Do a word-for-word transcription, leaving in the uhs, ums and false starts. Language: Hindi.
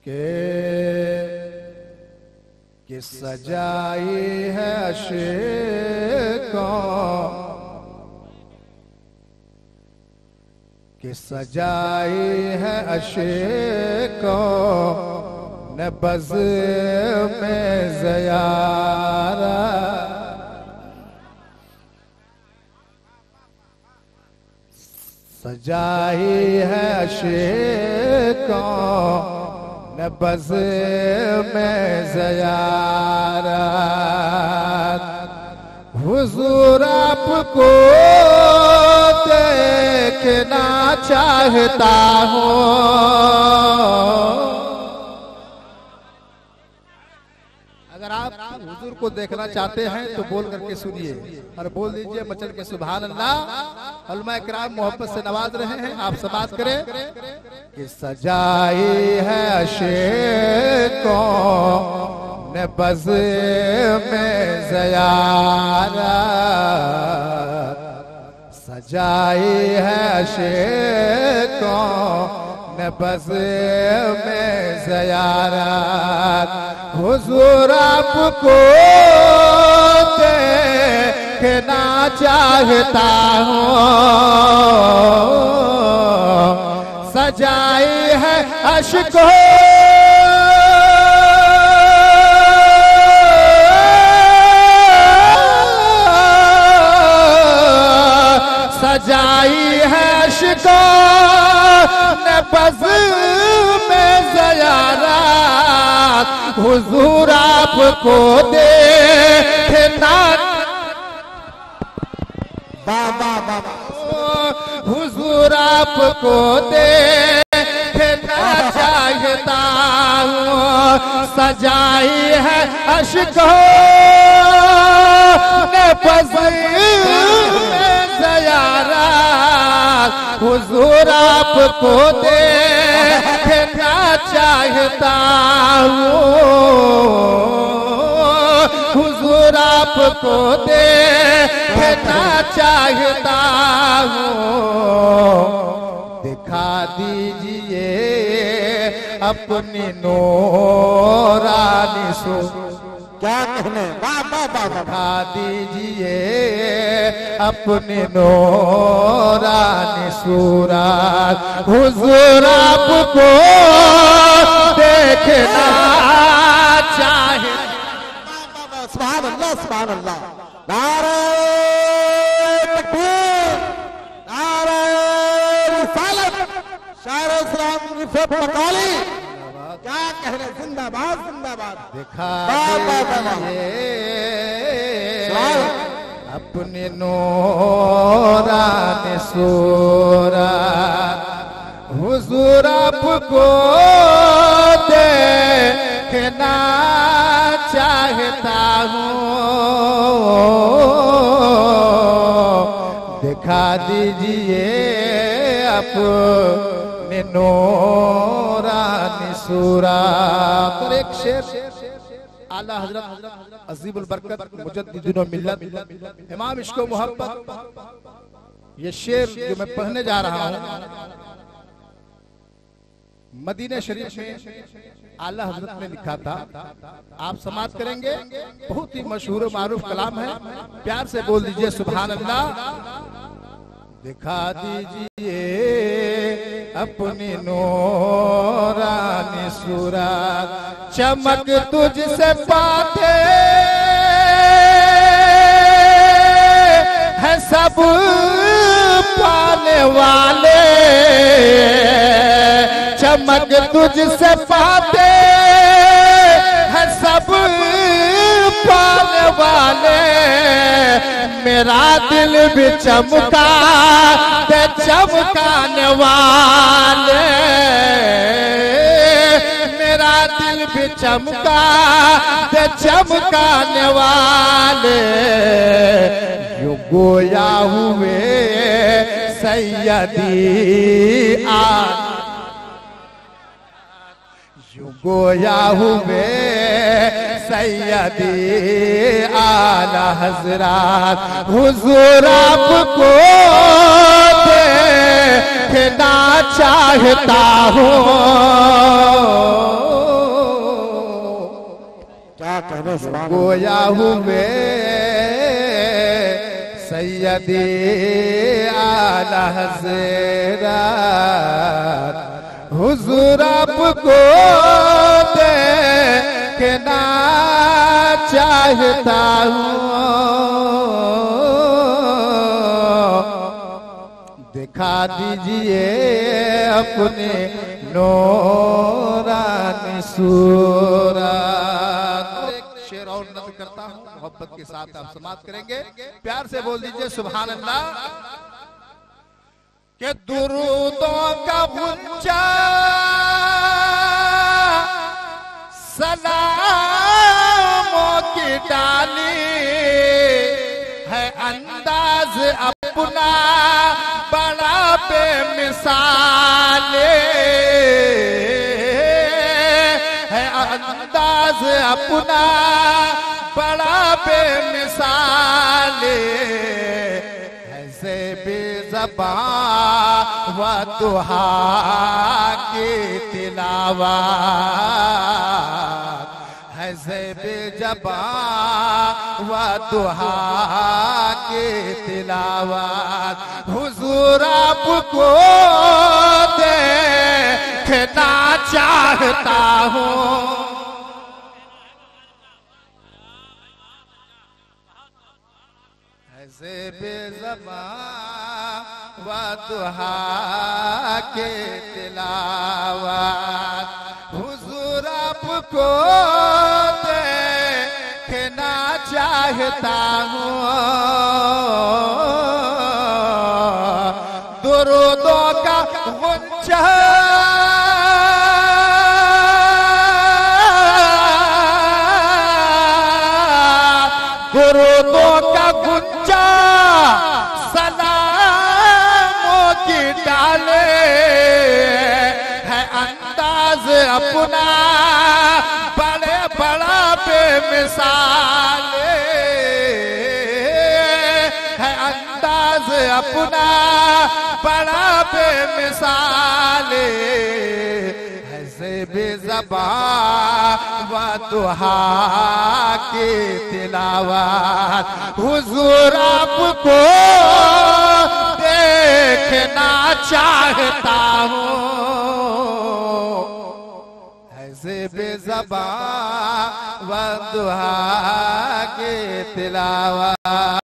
के कि सजाई है अशकों कि सजाई है अशकों ने बज़ में ज़यारा सजाई है अशकों ने बज़ में ज़यारत हुज़ूर आपको देखना चाहता हूँ। अगर आप हुजूर को देखना चाहते हैं तो बोल करके सुनिए और बोल दीजिए मचल के सुभान अल्लाह। उलमा किराम मोहब्बत से नवाज रहे हैं, आप समाज करें कि सजाई है अशकों ने बज़ में ज़यारत सजाई है अशकों ने बज़ में ज़यारत हुज़ूर आपको देखना चाहता हूँ। सजाई है अशकों सजाई है अशकों ने बज़ में ज़यारत हुज़ूर आपको देखना बाबा बाबा हुज़ूर आपको देखना चाहता हूँ। सजाई है अशकों ने बज़ में ज़यारत हुज़ूर आपको देखना चाहता हूँ। हुज़ूर आपको देखना चाहता हूँ। दिखा दीजिए अपनी नूरानी सो क्या कहने बाबा बाबा दिखा दीजिए अपनी नूरानी सूरत हुज़ूर आपको देखना चाहे। सुभान अल्लाह सुभान अल्लाह। नारे तकबीर नारे रिसालत शायर इस्लाम रिफ़त मकाली क्या कह रहे जिंदाबाद जिंदाबाद। दिखा अपनी नूरानी सूरत हुज़ूर आपको देखना चाहता हूँ। दिखा दीजिए अपनी नूरानी सूरत। और एक शेर आला हज़रत अज़ीमुल बरकत मुजद्दिदुन मिल्लत इमाम इश्क़ व मोहब्बत, ये शेर जो मैं पढ़ने जा रहा हूँ मदीने शरीफ में आला हज़रत ने लिखा था। आप समाज करेंगे, बहुत ही मशहूर मारूफ कलाम है, प्यार से बोल दीजिए सुभान अल्लाह। दिखा दीजिए अपनी नूरानी सूरत चमक तुझसे पाते हैं सब पाने वाले। चमक तुझसे पाते हैं सब पाने वाले। मेरा दिल भी चमका ते चमकाने वाले। मेरा दिल भी चमका ते चमकाने वाले। यूं गोया हुए सैयदी आ यूं गोया हुए सैयदी आला हज़रत हुज़ूर आपको देखना चाहता हूँ। गोया हुए सैयदी आला हज़रत हुजूर आपको देखना चाहता हूँ, दिखा दीजिए अपने नूरानी सूरत। एक शेर और नज़्म करता हूँ, मोहब्बत के साथ आप समाप्त करेंगे। प्यार से बोल दीजिए सुभान अल्लाह। के दुरूदों का गुंजा सलामों की डाली है, अंदाज अपना बड़ा बेमिसाले है, अंदाज अपना बड़ा बेमिसाले है, से बेज़बान व दुहा की तिलावत है, से बेज़बान व दुहा की तिलावत हुजूर आपको देखना चाहता हूँ, ऐसे बेज़बान व दुहा के तिलावत हुजूर आपको देखना चाहता हूँ, दुरूदों का गुंजा दुरूदों का गुंजा सलामों की डाले है, अंदाज अपना बड़े बड़ा बेमिसाले है, अंदाज अपना बड़ा बेमिसाले है, से बेज़बान व दुहा की तिलावत हुजूर आपको देखना चाहता हूँ, ऐसे बेज़बान व दुहा की तिलावत।